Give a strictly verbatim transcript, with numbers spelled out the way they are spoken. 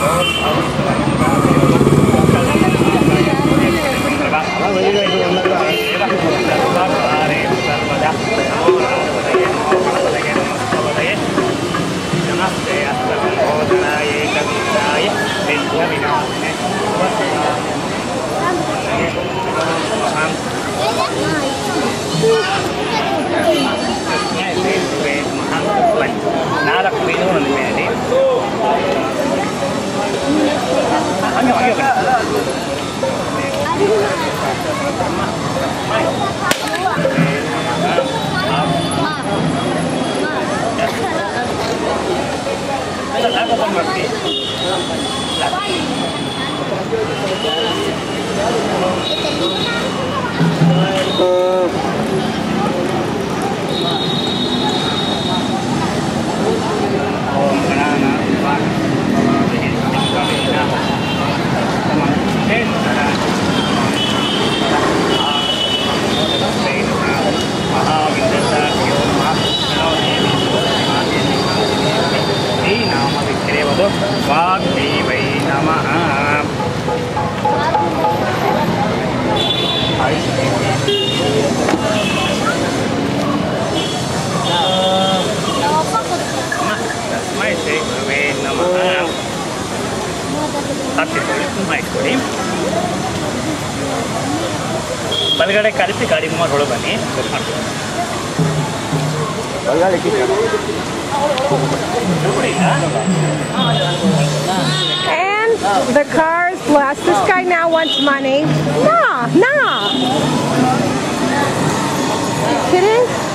ನಾಲ್ಕು ಮೀನು ಒಂದು ಮೇಲೆ ಹಂಗೆ ಹಂಗೆ ಮಾಡ್ತೀವಿ वाग्देवै नमः तस्मै श्री गुरुवे नमः ತಪ್ಪಿಕೊಳ್ಳಿ ತುಂಬ ಇಟ್ಕೊಳ್ಳಿ ಬಲಗಡೆ ಕಲಿಸಿ ಗಾಡಿ ಮೂವತ್ತು ಒಳಗೆ ಬನ್ನಿ And the car's blessed. This guy now wants money. Nah, nah. You kidding?